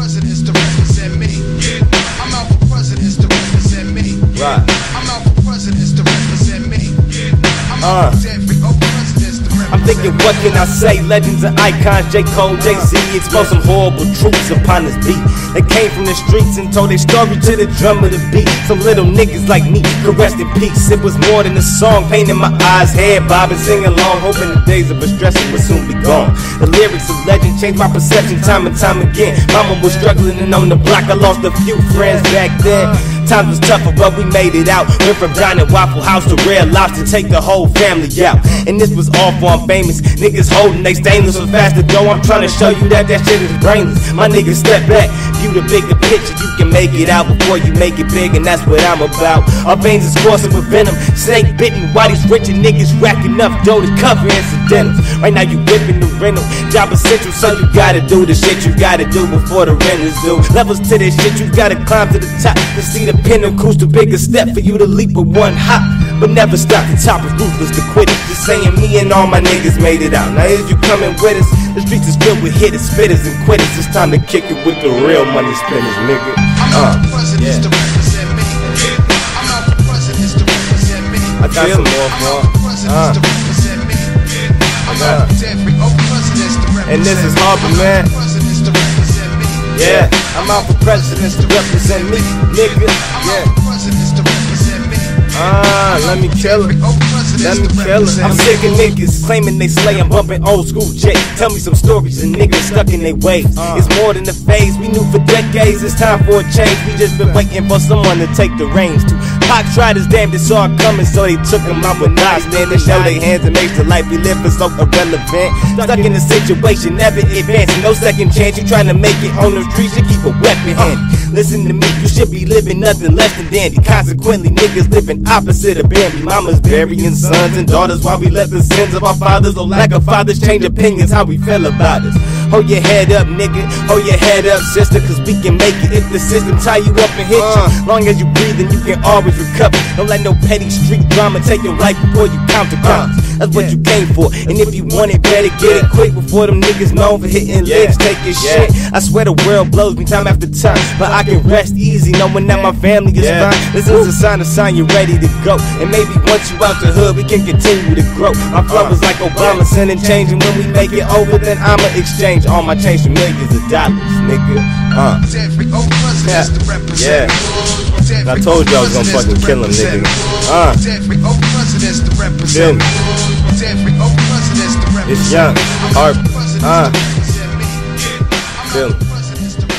presidents to represent me. I'm out for presidents to represent me. Right. I'm out for presidents to represent me. I'm out for every presidents to represent me. I'm thinking, what can I say? Legends and icons, J. Cole, Jay-Z, expose some horrible truths upon this beat. They came from the streets and told their story to the drum of the beat. Some little niggas like me could rest in peace. It was more than a song, pain in my eyes, head bobbing, singing along, hoping the days of us stressing would soon be gone. The lyrics of legend changed my perception time and time again. Mama was struggling and on the block, I lost a few friends back then. Times was tougher, but we made it out. Went from dining Waffle House to Red Lobster, take the whole family out. And this was all for I'm famous. Niggas holding they stainless so fast to go. I'm trying to show you that shit is brainless. My niggas step back, view the bigger picture. You can make it out before you make it big, and that's what I'm about. Our veins is coursing with venom, snake bitten. Why these richer niggas racking up dough to cover incidentals? Right now you whipping the rental, job essential, so you gotta do the shit you gotta do before the rent is due. Levels to this shit, you gotta climb to the top to see the pinnacle's too big a step for you to leap with one hop. But never stop, the top is ruthless to quit it. Just saying me and all my niggas made it out. Now is you coming with us? The streets is filled with hitters, spitters, and quitters. It's time to kick it with the real money spinners, nigga. I'm out for presidents to represent me. I'm out for presidents to represent me. I got some more for presidents to represent me. I'm out for every presidents to represent me. And this is Harper, man. Presidents to represent me. Yeah, I'm out for presidents to represent me, nigga. Yeah. Presidents to represent me. Let me kill it. Let me kill it. I'm sick of niggas claiming they slay. I'm bumping old school J. Tell me some stories and niggas stuck in their ways. It's more than a phase. We knew for decades it's time for a change. We just been waiting for someone to take the reins. Pac tried his damnedest, saw it coming, so they took him out with knives. Standing, show their hands and make the life we live is so irrelevant. Stuck in a situation, never advancing. No second chance. You trying to make it on the streets, you keep a weapon handy. Listen to me, you should be living nothing less than dandy. Consequently, niggas living opposite of Bambi. Mamas burying sons and daughters while we let the sins of our fathers or lack of fathers change opinions how we feel about us. Hold your head up, nigga. Hold your head up, sister, cause we can make it if the system tie you up and hit you. Long as you breathing, you can always recover. Don't let no petty street drama take your life before you count the crumbs. That's what you came for. And if you want it, better get it quick before them niggas known for hitting licks, take your shit. I swear the world blows me time after time, but I can rest easy knowing that my family is fine. This is a sign you're ready to go. And maybe once you out the hood, we can continue to grow. My flow is like Obama sending change, and when we make it over, then I'ma exchange all my change for millions of dollars, nigga. Yeah. I told you I was gonna fucking kill him, nigga. Feel me. It's young. Feel me.